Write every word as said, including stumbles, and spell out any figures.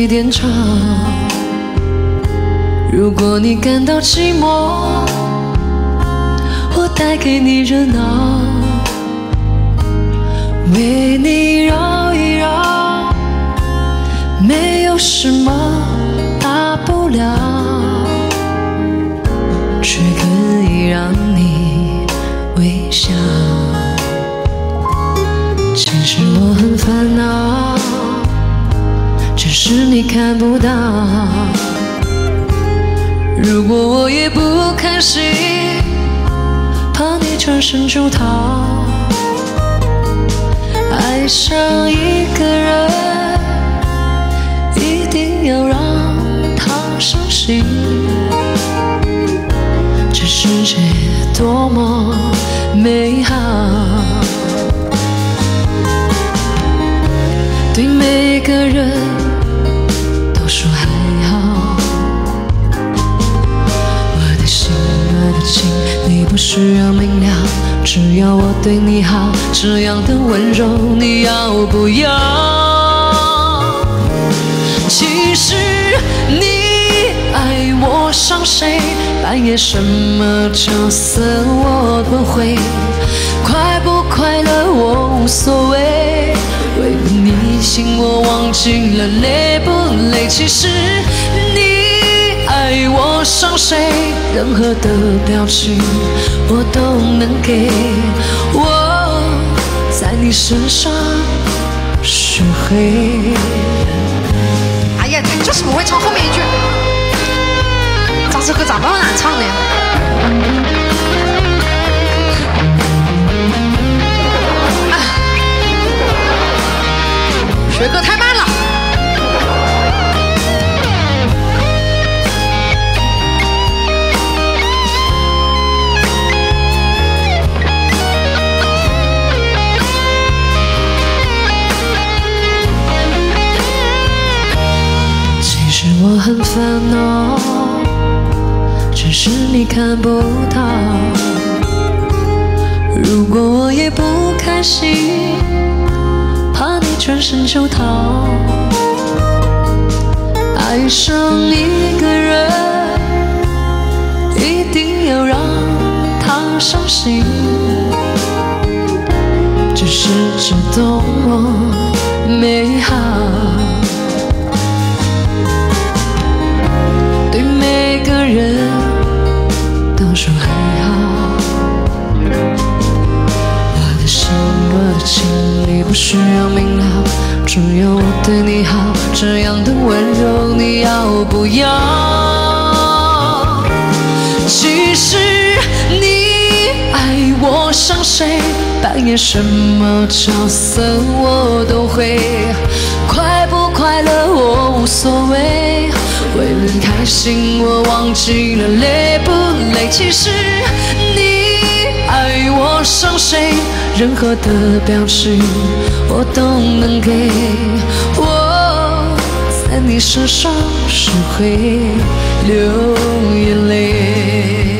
你点唱。如果你感到寂寞，我带给你热闹，为你绕一绕，没有什么大不了，却可以让你微笑。其实我很烦恼，只是你看不到。如果我也不开心，怕你转身就逃。爱上一个人，一定要让他伤心。这世界多么美好，对每个人都说还好。我的心，我的情，你不需要明了，只要我对你好，这样的温柔你要不要？其实你爱我伤谁，扮演什么角色我都会，快不快乐我无所谓，为了你心我忘记了累不累。其实你爱我伤谁，任何的表情我都能给，我在你身上是黑。 哎呀，他就是不会唱后面一句，咋这歌咋那么难唱呢？啊，学歌太慢了。 我很烦恼，只是你看不到。如果我也不开心，怕你转身就逃。爱上一个人，一定要让他伤心。这世界多么美好，对每个人都说还好。我的心，我的情，你不需要明了，只要我对你好，这样的温柔你要不要？其实你爱我伤谁，扮演什么角色我都会，快不快乐我无所谓，为了开心我忘记了累不累。其实你爱我伤谁，任何的表情我都能给，我在你身上是会流眼泪。